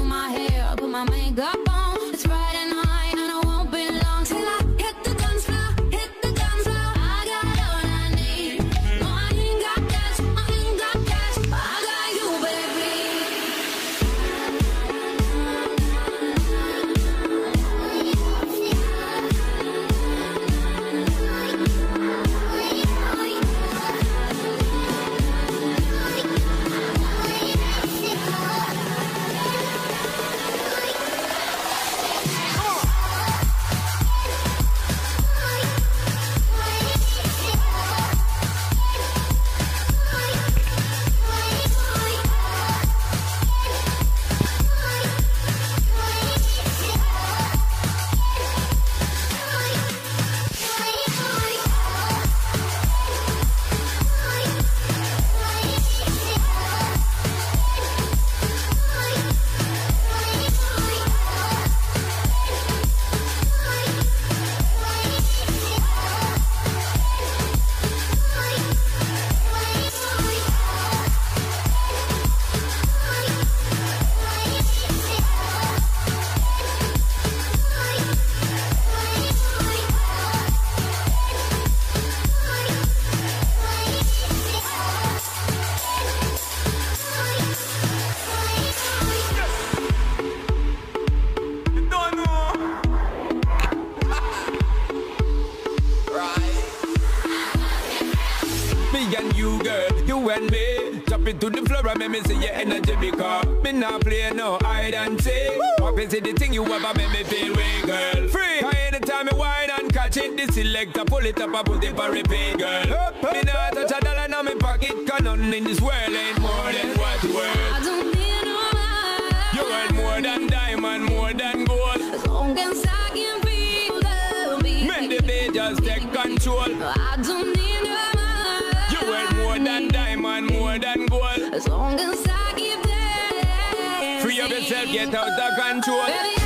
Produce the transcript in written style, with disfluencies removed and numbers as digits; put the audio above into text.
my hair, I put my makeup on. It's Friday night and I won't be long till I hit the dance floor, hit the dance floor. I got all I need. No, I ain't got cash, I ain't got cash, but I got you, baby. To the floor and make me see your energy because me not play no hide and seek. Walk me see the thing you ever make me feel way, girl. Free. Cause anytime me whine and catch it, the selector pull it up and put it for repeat, girl. Me not touch a dollar in my pocket, cause nothing in this world ain't more than what you worth. I don't need no man. You worth more than diamond, more than gold. As long as I can feel the beat. Make the beat just take control. I don't need no man. You worth more than diamond, more than gold. As long as I keep dancing. Free up yourself, get out of control. Baby,